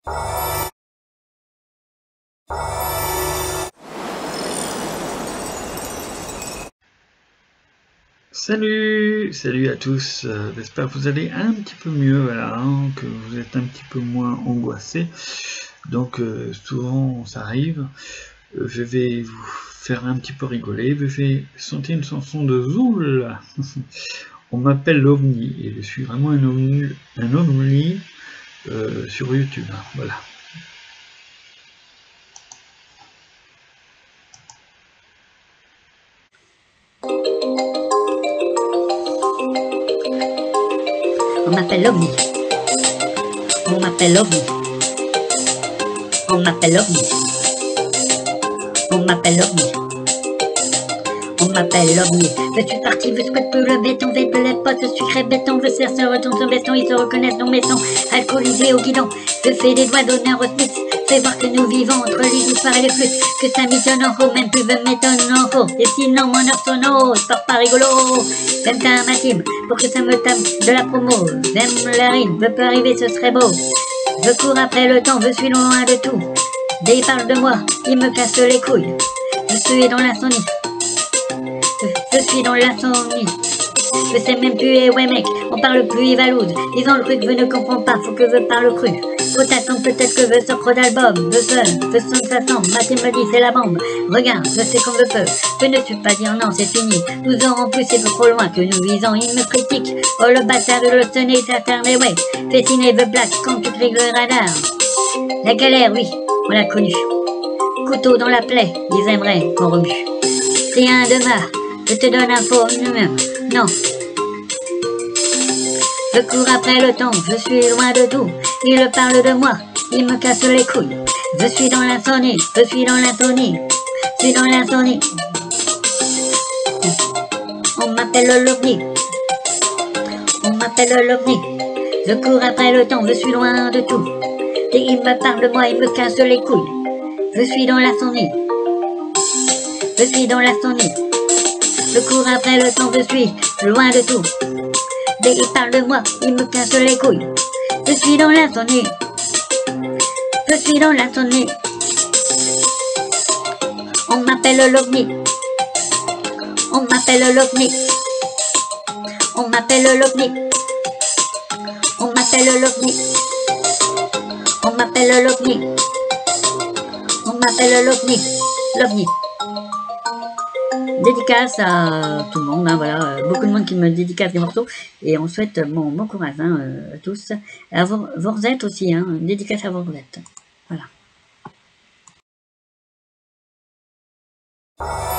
Salut à tous, j'espère que vous allez un petit peu mieux, voilà, hein, que vous êtes un petit peu moins angoissés. Donc souvent ça arrive, je vais vous faire un petit peu rigoler, je vais chanter une chanson de Zoul. On m'appelle l'OVNI, et je suis vraiment un ovni sur YouTube, hein, voilà. On m'appelle l'OVNI. On m'appelle l'OVNI. On m'appelle l'OVNI. On m'appelle l'OVNI. On m'appelle l'OVNI. Je suis parti, je souhaite plus le béton, veille de les potes, sucré béton, je serre, se retourne sur béton, ils se reconnaissent dans mes sons, alcoolisés au guidon, je fais des doigts d'honneur au Smith, fais voir que nous vivons entre les histoires et les flûtes, que ça m'étonne en haut, même plus je m'étonne en haut, et sinon mon heure sonne haut, je pars pas rigolo, j'aime ça ma team, pour que ça me tape de la promo, j'aime la rime, je peux arriver, ce serait beau, je cours après le temps, je suis loin de tout, dès ils parlent de moi, ils me cassent les couilles, je suis dans l'insomnie. Je suis dans l'insomnie. Je sais même plus, et ouais mec, on parle plus Ivaloud. Ils ont le truc, je ne comprends pas, faut que je parle cru. Faut attendre peut-être que je sors trop d'albums. Je sonne, ça sent, ma team me dit c'est la bombe. Regarde, je sais comme je peux, je ne suis pas dire non, c'est fini. 12 ans en plus, c'est trop loin que nous visons, ils me critiquent. Oh le bâtard de l'obsténé, ça ferme les ouais. Fais signer the black quand tu cries le radar. La galère, oui, on l'a connue. Couteau dans la plaie, ils aimeraient qu'on remue. C'est un demain. Je te donne un faux numéro, non. Je cours après le temps, je suis loin de tout. Ils parlent de moi, ils me cassent les couilles. Je suis dans l'insomnie, je suis dans l'insomnie. Je suis dans l'insomnie. On m'appelle l'OVNI. On m'appelle l'OVNI. Je cours après le temps, je suis loin de tout. Et ils me parlent de moi, ils me cassent les couilles. Je suis dans l'insomnie. Je suis dans l'insomnie. Je cours après le temps, je suis loin de tout. Dès qu'ils parlent de moi, ils me cassent les couilles. Je suis dans l'insomnie. Je suis dans l'insomnie. On m'appelle l'OVNI. On m'appelle l'OVNI. On m'appelle l'OVNI. On m'appelle l'OVNI. On m'appelle l'OVNI. On m'appelle l'OVNI. L'OVNI. Dédicace à tout le monde, hein, voilà, beaucoup de monde qui me dédicace des morceaux, et on souhaite bon courage hein, à tous, à Vorzette aussi, hein, dédicace à Vorzette, voilà.